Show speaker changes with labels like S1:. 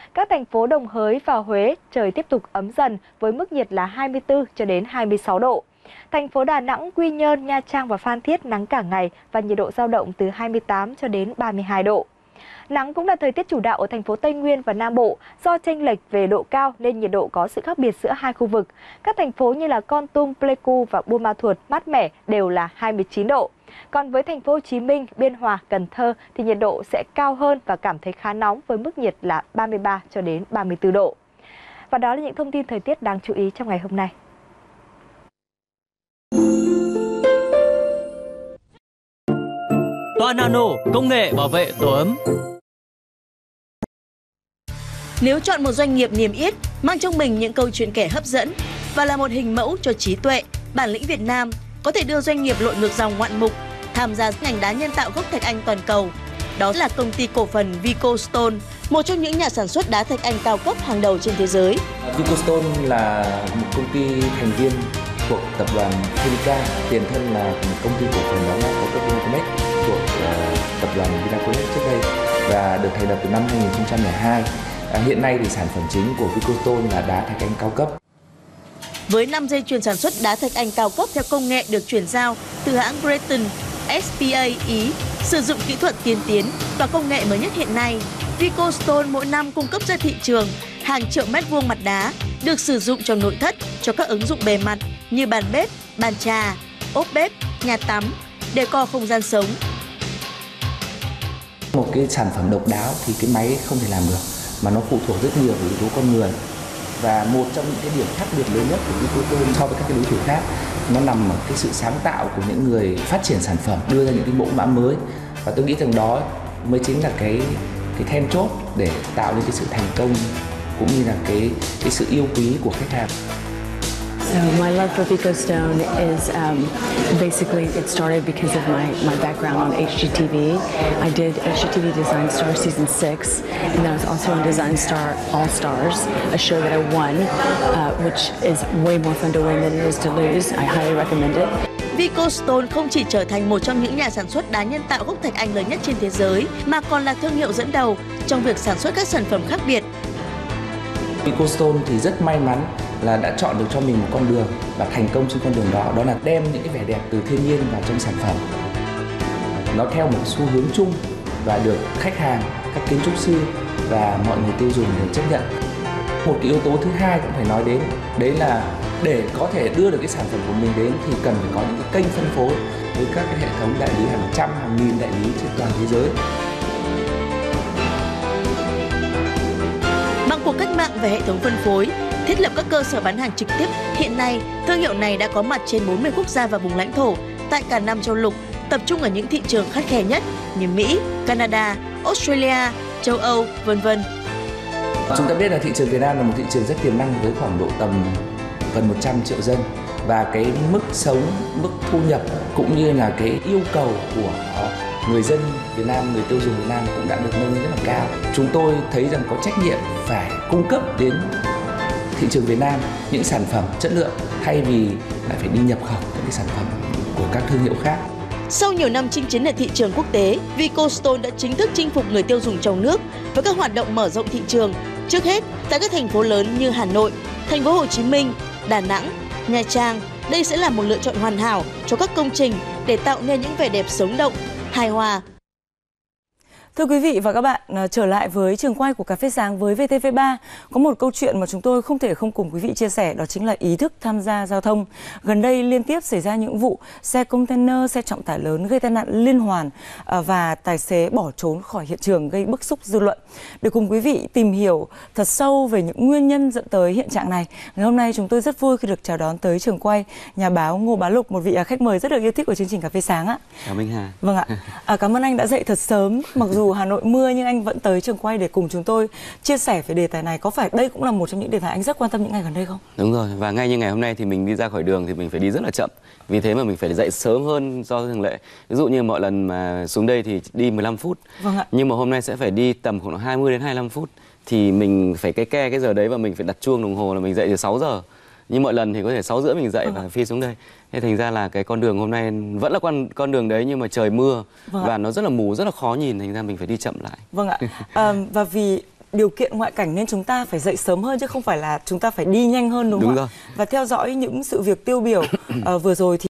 S1: Các thành phố Đồng Hới và Huế trời tiếp tục ấm dần với mức nhiệt là 24 cho đến 26 độ. Thành phố Đà Nẵng, Quy Nhơn, Nha Trang và Phan Thiết nắng cả ngày và nhiệt độ dao động từ 28 cho đến 32 độ. Nắng cũng là thời tiết chủ đạo ở thành phố Tây Nguyên và Nam Bộ. Do chênh lệch về độ cao nên nhiệt độ có sự khác biệt giữa hai khu vực. Các thành phố như là Kon Tum, Pleiku và Buôn Ma Thuột mát mẻ đều là 29 độ. Còn với thành phố Hồ Chí Minh, Biên Hòa, Cần Thơ thì nhiệt độ sẽ cao hơn và cảm thấy khá nóng với mức nhiệt là 33 cho đến 34 độ. Và đó là những thông tin thời tiết đáng chú ý trong ngày hôm nay.
S2: Toa Nano, công nghệ bảo vệ tổ ấm.
S3: Nếu chọn một doanh nghiệp niềm yết, mang trong mình những câu chuyện kể hấp dẫn và là một hình mẫu cho trí tuệ, bản lĩnh Việt Nam, có thể đưa doanh nghiệp lội ngược dòng ngoạn mục, tham gia ngành đá nhân tạo gốc thạch anh toàn cầu. Đó là công ty cổ phần Vicostone, một trong những nhà sản xuất đá thạch anh cao cấp hàng đầu trên thế giới.
S4: Vicostone là một công ty thành viên thuộc tập đoàn Silica, tiền thân là một công ty cổ phần đá cao cấp Vinaconex thuộc tập đoàn Vinaconex trước đây và được thành lập từ năm 2002. Hiện nay thì sản phẩm chính của Vicostone là đá thạch anh cao cấp.
S3: Với 5 dây chuyền sản xuất đá thạch anh cao cấp theo công nghệ được chuyển giao từ hãng Breton SPA Ý, sử dụng kỹ thuật tiên tiến và công nghệ mới nhất hiện nay, Vicostone mỗi năm cung cấp ra thị trường hàng triệu mét vuông mặt đá được sử dụng trong nội thất cho các ứng dụng bề mặt như bàn bếp, bàn trà, ốp bếp, nhà tắm, decor không gian sống.
S4: Một cái sản phẩm độc đáo thì cái máy không thể làm được, mà nó phụ thuộc rất nhiều vào yếu tố con người. Và một trong những cái điểm khác biệt lớn nhất của Vicostone so với các cái đối thủ khác, nó nằm ở cái sự sáng tạo của những người phát triển sản phẩm, đưa ra những cái mẫu mã mới. Và tôi nghĩ rằng đó mới chính là cái then chốt để tạo nên cái sự thành công cũng như là cái sự yêu quý của khách hàng.
S5: So my love for Vicostone is basically it started because of my background on HGTV. I did HGTV Design Star Season 6, and then I was also on Design Star All Stars, a show that I won, which is way more fun to win than it is to lose. I highly recommend it.
S3: Vicostone không chỉ trở thành một trong những nhà sản xuất đá nhân tạo gốc thạch anh lớn nhất trên thế giới, mà còn là thương hiệu dẫn đầu trong việc sản xuất các sản phẩm khác biệt.
S4: Vicostone thì rất may mắn là đã chọn được cho mình một con đường và thành công trên con đường đó, đó là đem những cái vẻ đẹp từ thiên nhiên vào trong sản phẩm. Nó theo một xu hướng chung và được khách hàng, các kiến trúc sư và mọi người tiêu dùng đều chấp nhận. Một cái yếu tố thứ hai cũng phải nói đến, đấy là để có thể đưa được cái sản phẩm của mình đến thì cần phải có những cái kênh phân phối với các cái hệ thống đại lý hàng trăm, hàng nghìn đại lý trên toàn thế giới.
S3: Bằng cuộc cách mạng về hệ thống phân phối, thiết lập các cơ sở bán hàng trực tiếp, hiện nay thương hiệu này đã có mặt trên 40 quốc gia và vùng lãnh thổ tại cả 5 châu lục, tập trung ở những thị trường khắt khe nhất như Mỹ, Canada, Australia, châu Âu, v.v.
S4: Chúng ta biết là thị trường Việt Nam là một thị trường rất tiềm năng với khoảng độ tầm gần 100 triệu dân, và cái mức sống, mức thu nhập cũng như là cái yêu cầu của người dân Việt Nam, người tiêu dùng Việt Nam cũng đã được nâng lên rất là cao. Chúng tôi thấy rằng có trách nhiệm phải cung cấp đến thị trường Việt Nam những sản phẩm chất lượng thay vì lại phải đi nhập khẩu những cái sản phẩm của các thương hiệu khác.
S3: Sau nhiều năm chinh chiến ở thị trường quốc tế, Vicostone đã chính thức chinh phục người tiêu dùng trong nước với các hoạt động mở rộng thị trường. Trước hết, tại các thành phố lớn như Hà Nội, thành phố Hồ Chí Minh, Đà Nẵng, Nha Trang, đây sẽ là một lựa chọn hoàn hảo cho các công trình để tạo nên những vẻ đẹp sống động, hài hòa.
S6: Thưa quý vị và các bạn, trở lại với trường quay của Cà phê sáng với VTV3, có một câu chuyện mà chúng tôi không thể không cùng quý vị chia sẻ, đó chính là ý thức tham gia giao thông. Gần đây liên tiếp xảy ra những vụ xe container, xe trọng tải lớn gây tai nạn liên hoàn và tài xế bỏ trốn khỏi hiện trường gây bức xúc dư luận. Để cùng quý vị tìm hiểu thật sâu về những nguyên nhân dẫn tới hiện trạng này, ngày hôm nay chúng tôi rất vui khi được chào đón tới trường quay nhà báo Ngô Bá Lục, một vị khách mời rất được yêu thích của chương trình Cà phê sáng ạ.
S7: Chào Minh Hà.
S6: Vâng ạ. Cảm ơn anh đã dậy thật sớm, mặc dù Hà Nội mưa nhưng anh vẫn tới trường quay để cùng chúng tôi chia sẻ về đề tài này. Có phải đây cũng là một trong những đề tài anh rất quan tâm những ngày gần đây không?
S7: Đúng rồi, và ngay như ngày hôm nay thì mình đi ra khỏi đường thì mình phải đi rất là chậm. Vì thế mà mình phải dậy sớm hơn do thường lệ. Ví dụ như mọi lần mà xuống đây thì đi 15 phút.
S6: Vâng ạ.
S7: Nhưng mà hôm nay sẽ phải đi tầm khoảng 20 đến 25 phút. Thì mình phải cái giờ đấy và mình phải đặt chuông đồng hồ là mình dậy từ 6 giờ. Nhưng mọi lần thì có thể 6 rưỡi mình dậy và phi xuống đây. Thế thành ra là cái con đường hôm nay vẫn là con đường đấy nhưng mà trời mưa và nó rất là mù, rất là khó nhìn, thành ra mình phải đi chậm lại.
S6: Vâng ạ. Và vì điều kiện ngoại cảnh nên chúng ta phải dậy sớm hơn chứ không phải là chúng ta phải đi nhanh hơn, đúng không ạ? Và theo dõi những sự việc tiêu biểu vừa rồi thì